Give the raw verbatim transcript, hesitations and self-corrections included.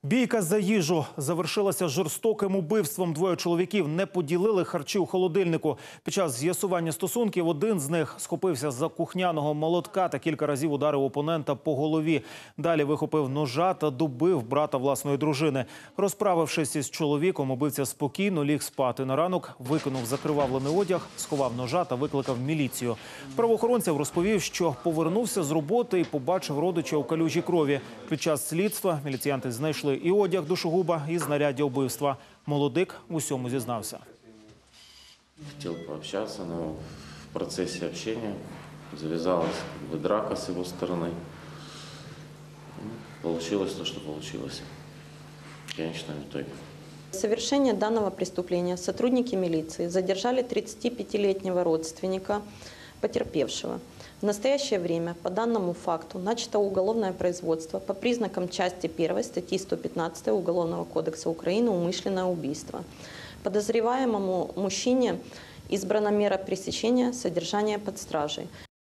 Бійка за їжу завершилася жорстоким убивством. Двоє чоловіків не поділили харчі у холодильнику. Під час з'ясування стосунків один з них схопився за кухняного молотка та кілька разів ударив опонента по голові. Далі вихопив ножа та добив брата власної дружини. Розправившись із чоловіком, убивця спокійно ліг спати. На ранок викинув закривавлений одяг, сховав ножа та викликав міліцію. Правоохоронцям розповів, що повернувся з роботи і побачив родича у калюжі крові. Під час слідства міліціянти знайшли і одяг душогуба, і знаряддя убивства. Молодик в усьому зізнався. Хотел пообщаться, но в процессе общения завязалась как бы драка с его стороны. Ну, получилось то, что получилось в конечном итоге. Совершение данного преступления сотрудники милиции задержали тридцатипятилетнего родственника потерпевшего. В настоящее время по данному факту начато уголовное производство по признакам части первой статьи сто пятнадцать Уголовного кодекса Украины «Умышленное убийство». Подозреваемому мужчине избрана мера пресечения содержания под стражей.